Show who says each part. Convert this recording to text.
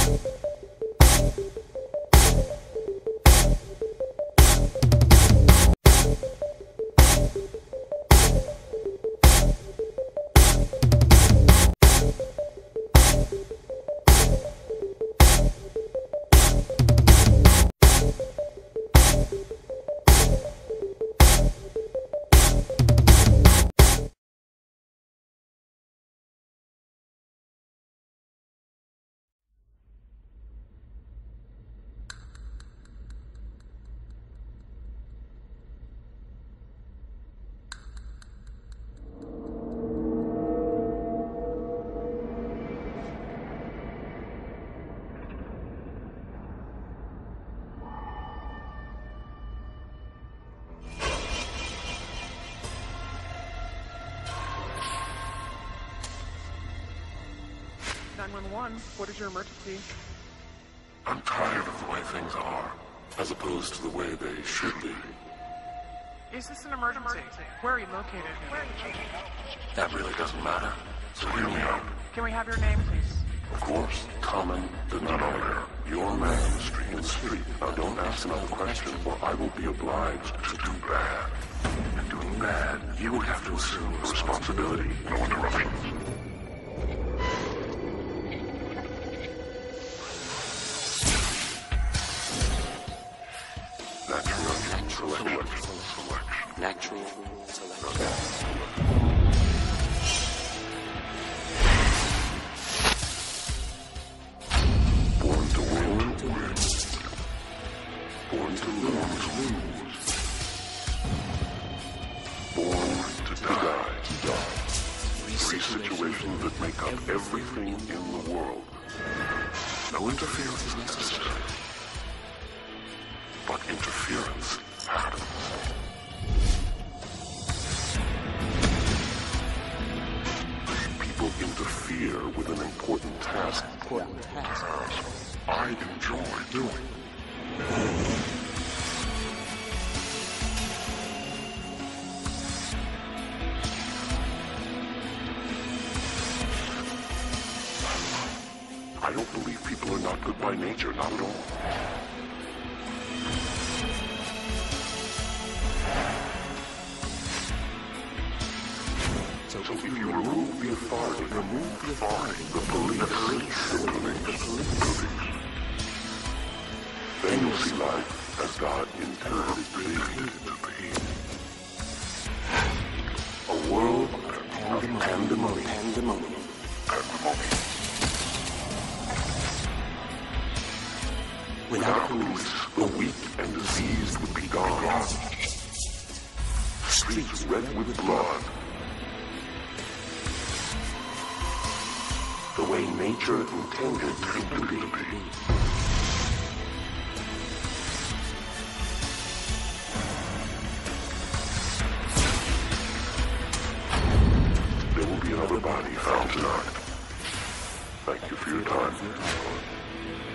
Speaker 1: What is your emergency?
Speaker 2: I'm tired of the way things are, as opposed to the way they should be.
Speaker 1: Is this an emergency? Where are you located?
Speaker 2: That really doesn't matter, so hear me out.
Speaker 1: Can we have your name, please?
Speaker 2: Of course, common denominator. You're a man in the street. Now don't ask another question, or I will be obliged to do bad. And doing bad, you would have to assume the responsibility. No interruptions.
Speaker 3: Natural selection.
Speaker 2: Born to win, born to lose, born to die. Three situations that make up everything in the world. No interference is necessary, but interference happens. Interfere with an important task. I enjoy doing. I don't believe people are not good by nature, not at all. So if you remove the authority, the police, then you'll see life as God intended it to be. A world of pandemonium. Without police, the weak and diseased would be gone. Streets red with blood. The way nature intended it to be. There will be another body found tonight. Thank you for your time.